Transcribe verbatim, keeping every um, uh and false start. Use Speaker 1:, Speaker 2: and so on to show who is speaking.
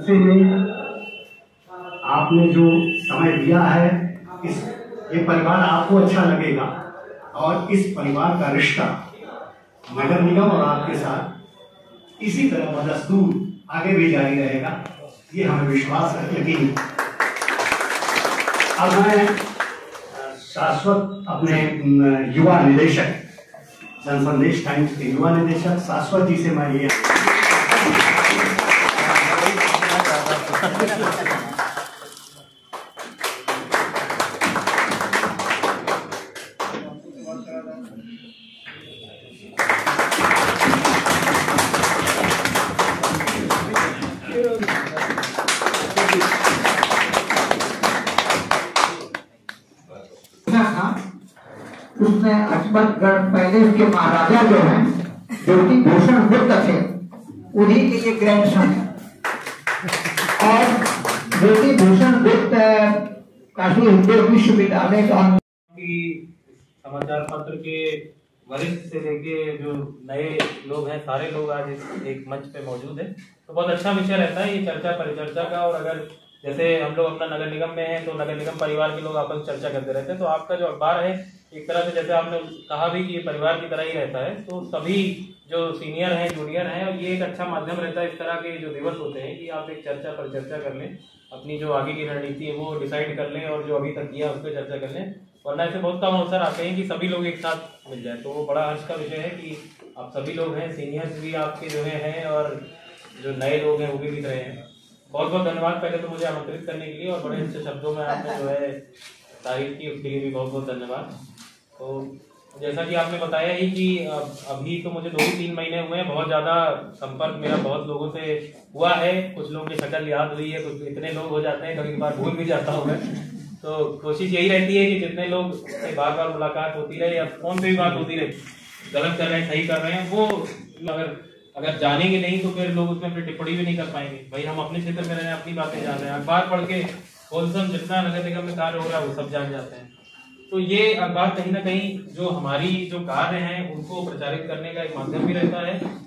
Speaker 1: इससे आपने जो समय दिया है, इस ये परिवार आपको अच्छा लगेगा और इस परिवार का रिश्ता नगर निगम और आपके साथ इसी तरह बदस्तूर आगे भी जारी रहेगा, ये हमें विश्वास है। लेकिन अब मैं शाश्वत अपने युवा निदेशक, जनसंदेश टाइम्स के युवा निदेशक शाश्वत जी से मैं ये
Speaker 2: उसमें अचमतगढ़ पैलेस के महाराजा जो हैं, ज्योति भूषण गुप्त थे, उन्हीं के ये ग्रैंड सन है। और ज्योति भूषण गुप्त काशी हिंदू विश्वविद्यालय का
Speaker 3: समाचार पत्र के वरिष्ठ से लेके जो नए लोग हैं, सारे लोग आज इस एक मंच पे मौजूद हैं, तो बहुत अच्छा विषय रहता है ये चर्चा परिचर्चा का। और अगर जैसे हम लोग अपना नगर निगम में हैं तो नगर निगम परिवार के लोग आपस चर्चा करते रहते हैं, तो आपका जो अखबार है एक तरह से जैसे आपने कहा भी कि ये परिवार की तरह ही रहता है, तो सभी जो सीनियर हैं, जूनियर हैं, और ये एक अच्छा माध्यम रहता है इस तरह के जो दिवस होते हैं कि आप एक चर्चा परिचर्चा कर लें, अपनी जो आगे की रणनीति है वो डिसाइड कर लें और जो अभी तक किया उस पर चर्चा कर लें। वरना ऐसे बहुत कम अवसर आते हैं कि सभी लोग एक साथ मिल जाए, तो वो बड़ा हर्ष का विषय है कि आप सभी लोग हैं, सीनियर्स भी आपके जो हैं और जो नए लोग हैं वो भी दिख रहे हैं। बहुत बहुत धन्यवाद पहले तो मुझे आमंत्रित करने के लिए, और बड़े अच्छे शब्दों में आपने जो है तारीफ की, उसके लिए भी बहुत बहुत धन्यवाद। तो जैसा कि आपने बताया ही कि अभी तो मुझे दो ही तीन महीने हुए हैं, बहुत ज़्यादा संपर्क मेरा बहुत लोगों से हुआ है, कुछ लोगों की शक्ल याद हुई है, कुछ इतने लोग हो जाते हैं कभी कभार भूल भी जाता हूँ मैं। तो कोशिश यही रहती है कि जितने लोग से बार बार मुलाकात होती रहे या फोन पे भी बात होती रहे, गलत कर रहे हैं सही कर रहे हैं, वो अगर अगर जानेंगे नहीं तो फिर लोग उसमें फिर टिप्पणी भी नहीं कर पाएंगे। भाई हम अपने क्षेत्र में रहे, अपनी बातें जान रहे हैं, अखबार पढ़ के होलसम जितना नगर निगम में कार्य हो रहा है वो सब जान जाते हैं। तो ये अखबार कहीं ना कहीं जो हमारी जो कार्य हैं उनको प्रचारित करने का एक माध्यम भी रहता है।